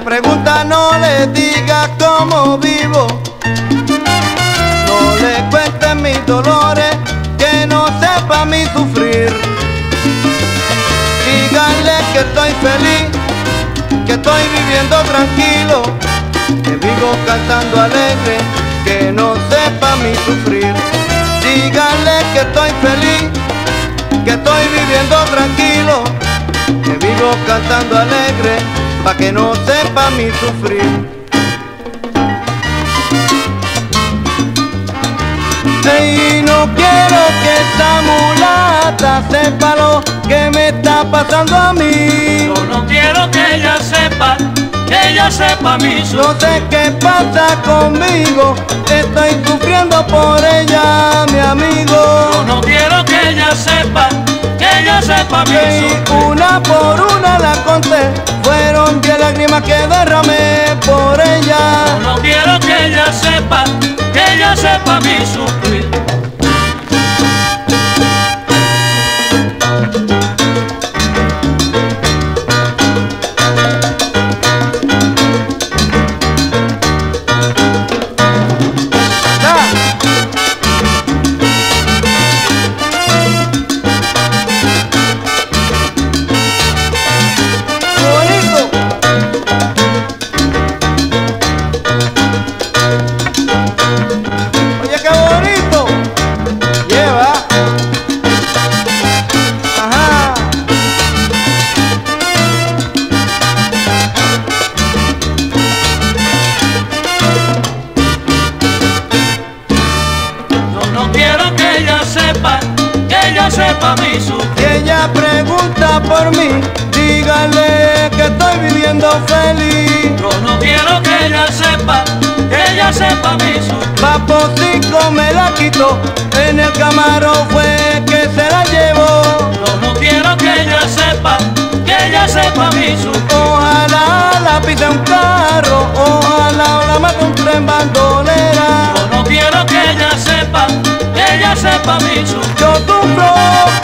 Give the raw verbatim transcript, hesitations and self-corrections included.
pregunta no le diga cómo vivo, no le cuente mis dolores, que no sepa mi sufrir. Díganle que estoy feliz, que estoy viviendo tranquilo, que vivo cantando alegre, que no sepa mi sufrir. Díganle que estoy feliz, que estoy viviendo tranquilo, que vivo cantando alegre, pa' que no sepa mi sufrir. Y no quiero que esta mulata sepa lo que me está pasando a mí. Yo no quiero que ella sepa, que ella sepa mi sufrir. No sé qué pasa conmigo, estoy sufriendo por ella, mi amigo. Yo no quiero que ella sepa, que ella sepa mi sufrir. Y una por una la conté, fueron diez lágrimas que derramé por ella. Yo no quiero que ella sepa, que ella sepa mi sufrir. Sepa mi sufrir. Si ella pregunta por mí, dígale que estoy viviendo feliz. Yo no quiero que ella sepa, que ella sepa mi sufrir. Paposico me la quitó, en el Camaro fue que se la llevó. Yo no quiero que ella sepa, que ella sepa mi sufrir. Ojalá la pise un carro, ojalá la mate un tren bandolera. Yo no quiero que ella sepa, que ella sepa mi sufrir. Yo sufro